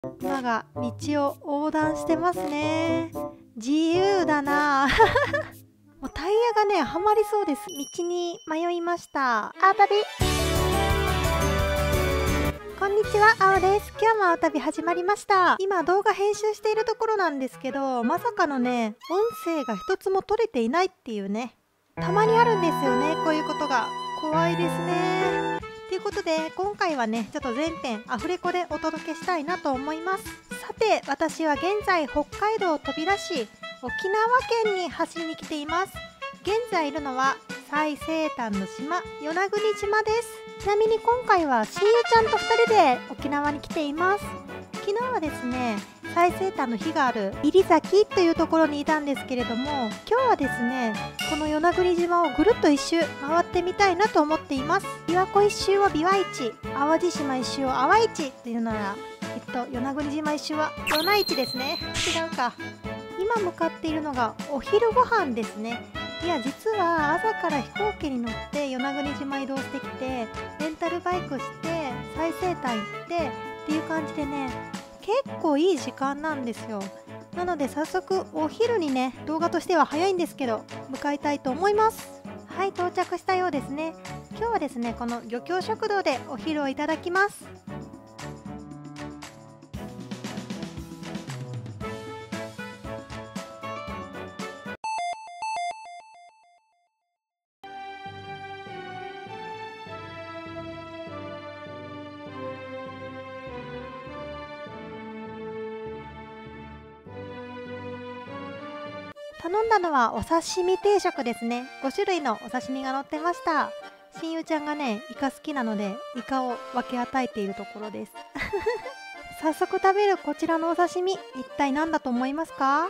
馬が道を横断してますね。自由だなもうタイヤがねはまりそうです。道に迷いました。青旅、こんにちは、青です。今日も青旅始まりました。今動画編集しているところなんですけど、まさかのね音声が一つも取れていないっていうね、たまにあるんですよね、こういうことが。怖いですね。ということで今回はねちょっと全編アフレコでお届けしたいなと思います。さて、私は現在北海道を飛び出し沖縄県に走りに来ています。現在いるのは最西端の島、与那国島です。ちなみに今回は親友ちゃんと2人で沖縄に来ています。昨日はですね最西端の日がある入崎というところにいたんですけれども、今日はですねこの与那国島をぐるっと一周回ってみたいなと思っています。琵琶湖一周を琵琶市、淡路島一周を淡市っていうなら与那国島一周は与那市ですね。違うか。今向かっているのがお昼ご飯ですね。いや、実は朝から飛行機に乗って与那国島移動してきて、レンタルバイクして最西端行ってっていう感じでね、結構いい時間なんですよ。なので早速お昼にね、動画としては早いんですけど向かいたいと思います。はい、到着したようですね。今日はですねこの漁協食堂でお昼をいただきます。頼んだのはお刺身定食ですね。5種類のお刺身が乗ってました。親友ちゃんがねイカ好きなのでイカを分け与えているところです早速食べるこちらのお刺身、一体何だと思いますか？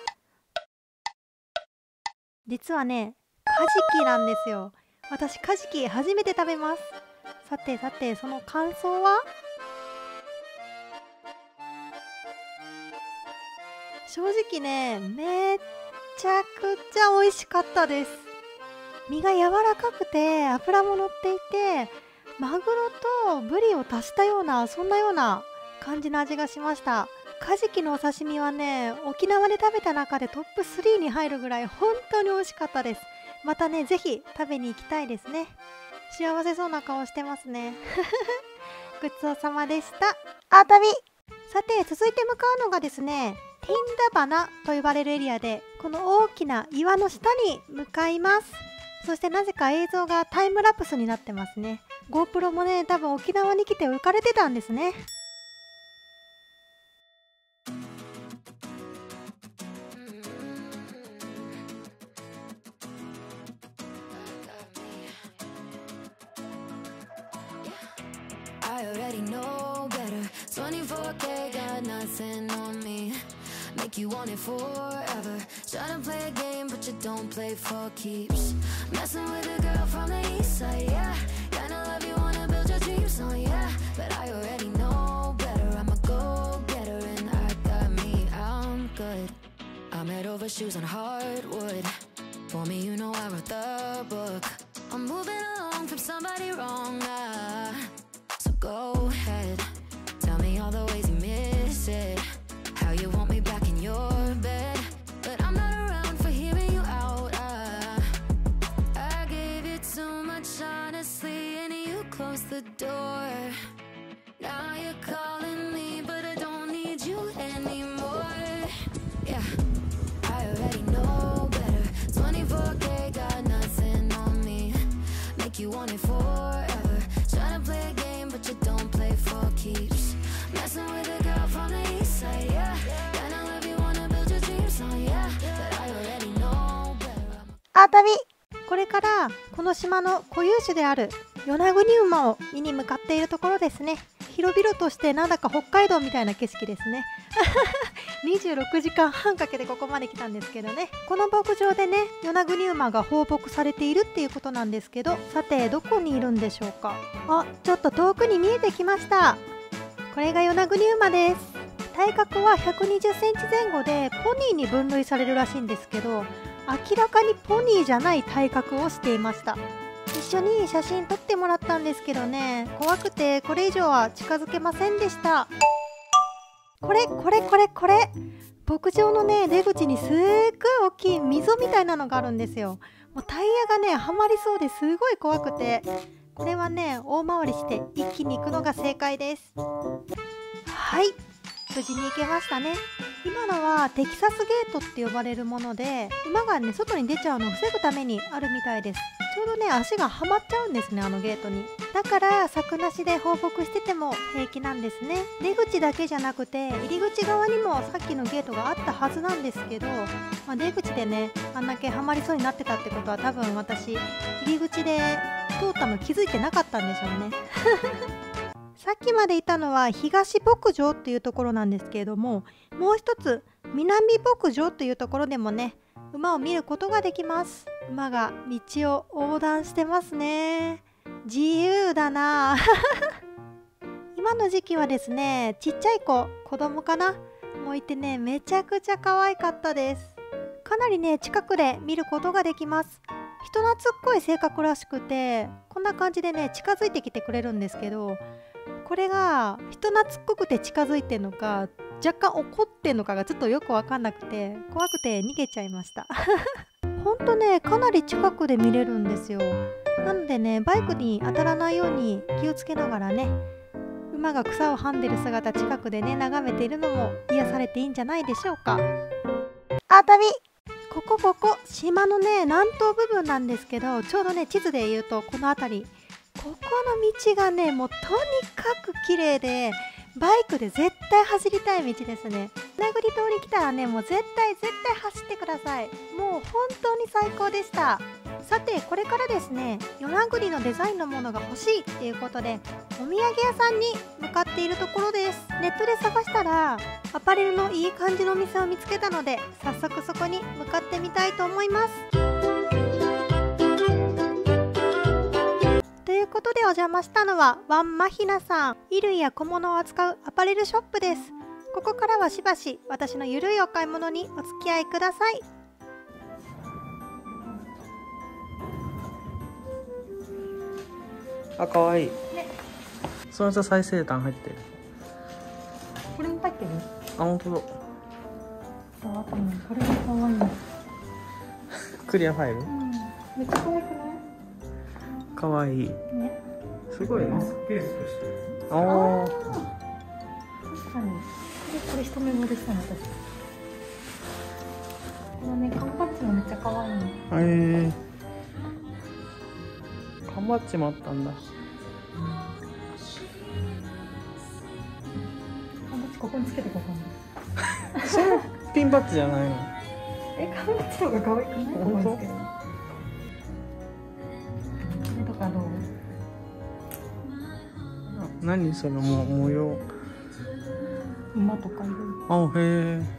実はねカジキなんですよ。私カジキ初めて食べます。さてさて、その感想は？正直ねめっちゃくちゃ美味しかったです。身が柔らかくて脂も乗っていて、マグロとブリを足したような、そんなような感じの味がしました。カジキのお刺身はね沖縄で食べた中でトップ3に入るぐらい本当に美味しかったです。またねぜひ食べに行きたいですね。幸せそうな顔してますねごちそうさまでした。あたび。さて続いて向かうのがですねティンダバナと呼ばれるエリアで、この大きな岩の下に向かいます。そしてなぜか映像がタイムラプスになってますね。 GoPro もね多分沖縄に来て浮かれてたんですね。 I already know better. 24K got nothing on me. Make you want it forever. Tryna play a game, but you don't play for keeps. Messing with a girl from the east side, yeah. Kinda love you, wanna build your dreams on, yeah. But I already know better. I'm a go-getter, and I got me. I'm good. I'm head over shoes on hardwood. For me, you know I wrote the book. I'm moving along from somebody wrong, so go ahead, tell me all the ways you miss it, how you want me back in your bed. But I'm not around for hearing you out. I gave you too much honestly, and you closed the door. Now you're calling me, but I don't need you anymore. Yeah, I already know better. 24K got nothing on me. Make you want it forever. Tryna play a game, but you don't play for keeps. Messing with a girl from the east side, yeah. Kinda love you, wanna build your dreams on, yeah. But I already know better. あたび。これからこの島の固有種である与那国馬を見に向かっているところですね。広々としてなんだか北海道みたいな景色ですね26時間半かけてここまで来たんですけどね。この牧場でね与那国馬が放牧されているっていうことなんですけど、さてどこにいるんでしょうか。あ、ちょっと遠くに見えてきました。これが与那国馬です。体格は120センチ前後でポニーに分類されるらしいんですけど、明らかにポニーじゃない体格をしていました。一緒に写真撮ってもらったんですけどね、怖くてこれ以上は近づけませんでした。 これ牧場のね出口にすっごい大きい溝みたいなのがあるんですよ。もうタイヤがねはまりそうですごい怖くて、これはね大回りして一気に行くのが正解です。はい、無事に行けましたね。今のはテキサスゲートって呼ばれるもので、馬がね外に出ちゃうのを防ぐためにあるみたいです。ちょうどね足がはまっちゃうんですね、あのゲートに。だから柵なしで放牧してても平気なんですね。出口だけじゃなくて入り口側にもさっきのゲートがあったはずなんですけど、出口でねあんだけはまりそうになってたってことは、多分私入り口で通ったの気づいてなかったんでしょうね。さっきまでいたのは東牧場っていうところなんですけれども、もう一つ南牧場というところでもね馬を見ることができます。馬が道を横断してますね。自由だな。今の時期はですね、ちっちゃい子供かなもういてね、めちゃくちゃ可愛かったです。かなりね近くで見ることができます。人懐っこい性格らしくて、こんな感じでね近づいてきてくれるんですけど、これが人懐っこくて近づいてんのか若干怒ってんのかがちょっとよく分かんなくて、怖くて逃げちゃいました。ほんとねかなり近くで見れるんですよ。なのでねバイクに当たらないように気をつけながらね、馬が草をはんでる姿近くでね眺めているのも癒されていいんじゃないでしょうか。ここ島のね南東部分なんですけど、ちょうどね地図で言うとこの辺り、ここの道がねもうとにかく綺麗で、バイクで絶対走りたい道ですね。船繰り島に来たらねもう絶対走ってください。もう本当に最高でした。さてこれからですね、与那国のデザインのものが欲しいっていうことでお土産屋さんに向かっているところです。ネットで探したらアパレルのいい感じのお店を見つけたので、早速そこに向かってみたいと思います。ということでお邪魔したのはワンマヒナさん、衣類や小物を扱うアパレルショップです。ここからはしばし私のゆるいお買い物にお付き合いください。 あ、かわいい。 ね、 その下最先端入ってる。 これに入ってる？ あ、本当だ。 あ、これがかわいい。 クリアファイル。 めっちゃかわいくない？ かわいい。 ね。 すごいね。 ケースとしてああ。 確かに。これ一目惚れしたの私。このね缶バッジもめっちゃかわいいの。 缶バッジもあったんだ。 缶バッジここにつけてここに。 そのピンバッジじゃないの？ 缶バッジの方が可愛くない？ここにつける。これとかどう？ 何その模様？ 馬とかいる。 あ、へえ。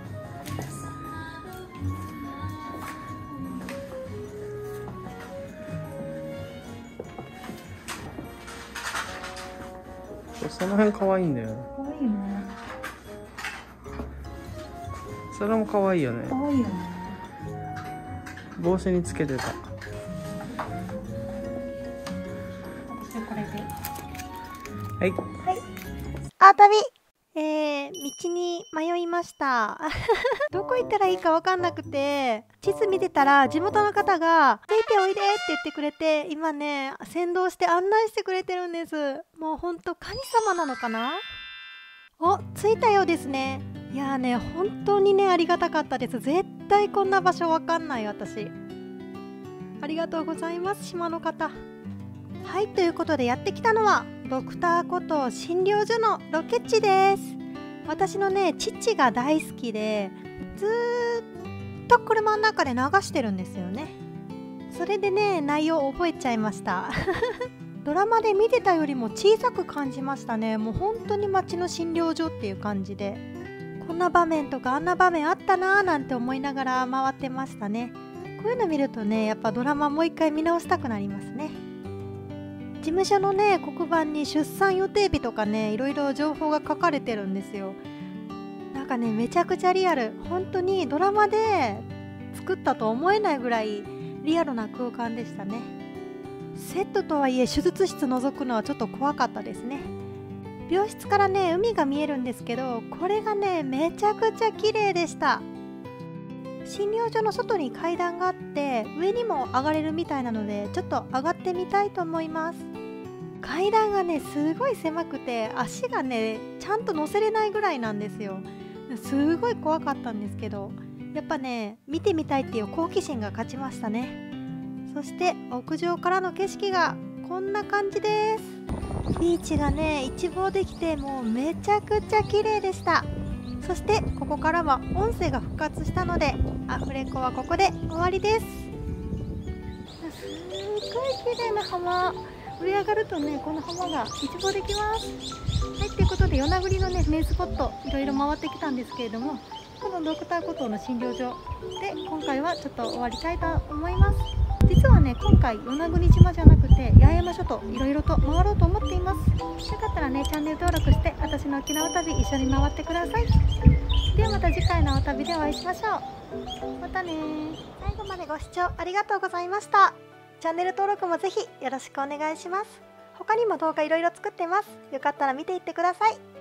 その辺可愛いんだよね。 可愛いよね。 それも可愛いよね。 可愛いよね。 帽子につけてた。 私これで。 はい。 道に迷いました。どこ行ったらいいか分かんなくて、地図見てたら地元の方が「ついておいで」って言ってくれて、今ね先導して案内してくれてるんです。もうほんと神様なのかな。お、着いたようですね。いやーね本当にねありがたかったです。絶対こんな場所分かんない私。ありがとうございます、島の方。はい、ということでやってきたのはドクターこと診療所のロケ地です。私のね父が大好きで、ずーっと車の中で流してるんですよね。それでね内容を覚えちゃいました。ドラマで見てたよりも小さく感じましたね。もう本当に街の診療所っていう感じで、こんな場面とかあんな場面あったなーなんて思いながら回ってましたね。こういうの見るとねやっぱドラマもう一回見直したくなりますね。事務所のね黒板に出産予定日とかねいろいろ情報が書かれてるんですよ。なんかねめちゃくちゃリアル、本当にドラマで作ったと思えないぐらいリアルな空間でしたね。セットとはいえ手術室覗くのはちょっと怖かったですね。 病室からね海が見えるんですけど、これがねめちゃくちゃ綺麗でした。診療所の外に階段があって上にも上がれるみたいなので、ちょっと上がってみたいと思います。階段がねすごい狭くて足がねちゃんと乗せれないぐらいなんですよ。すごい怖かったんですけど、やっぱね見てみたいっていう好奇心が勝ちましたね。そして屋上からの景色がこんな感じです。ビーチがね一望できて、もうめちゃくちゃ綺麗でした。そしてここからは音声が復活したので、アフレコはここで終わりです。すごい綺麗な浜、上上がるとねこの浜が一望できます。はい、ということで与那国のね名スポットいろいろ回ってきたんですけれども、このドクターコトーの診療所で今回はちょっと終わりたいと思います。実はね今回与那国島じゃなくて八重山諸島いろいろと回ろうと思っています。よかったらねチャンネル登録して私の沖縄旅一緒に回ってください。ではまた次回のお旅でお会いしましょう。またね。最後までご視聴ありがとうございました。チャンネル登録もぜひよろしくお願いします。他にも動画いろいろ作ってます。よかったら見ていってください。